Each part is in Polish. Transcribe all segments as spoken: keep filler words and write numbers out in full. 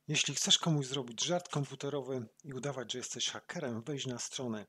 Jeśli chcesz komuś zrobić żart komputerowy i udawać, że jesteś hakerem, wejdź na stronę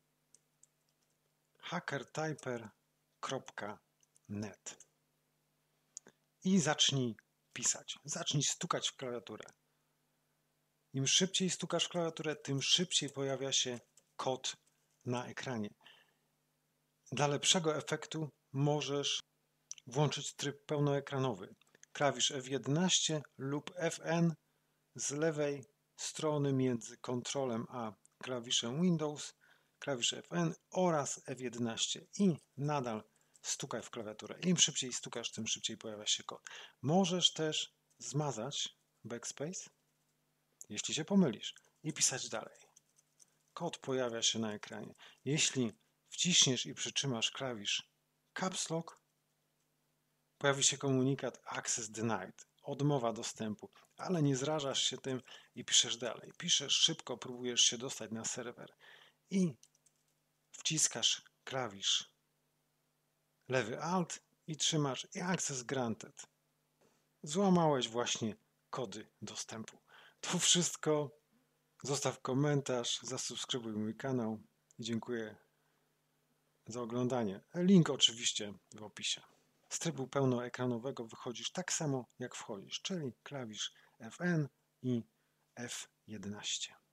hackertyper kropka net i zacznij pisać. Zacznij stukać w klawiaturę. Im szybciej stukasz w klawiaturę, tym szybciej pojawia się kod na ekranie. Dla lepszego efektu możesz włączyć tryb pełnoekranowy. Klawisz F jedenaście lub F N z lewej strony między Ctrlem a klawiszem Windows, klawisz F N oraz F jedenaście i nadal stukaj w klawiaturę. Im szybciej stukasz, tym szybciej pojawia się kod. Możesz też zmazać backspace, jeśli się pomylisz, i pisać dalej. Kod pojawia się na ekranie. Jeśli wciśniesz i przytrzymasz klawisz Caps Lock, pojawi się komunikat Access Denied, odmowa dostępu, ale nie zrażasz się tym i piszesz dalej. Piszesz szybko, próbujesz się dostać na serwer i wciskasz klawisz lewy Alt i trzymasz i Access Granted. Złamałeś właśnie kody dostępu. To wszystko. Zostaw komentarz, zasubskrybuj mój kanał i dziękuję za oglądanie. Link oczywiście w opisie. Z trybu pełnoekranowego wychodzisz tak samo jak wchodzisz, czyli klawisz F N i F jedenaście.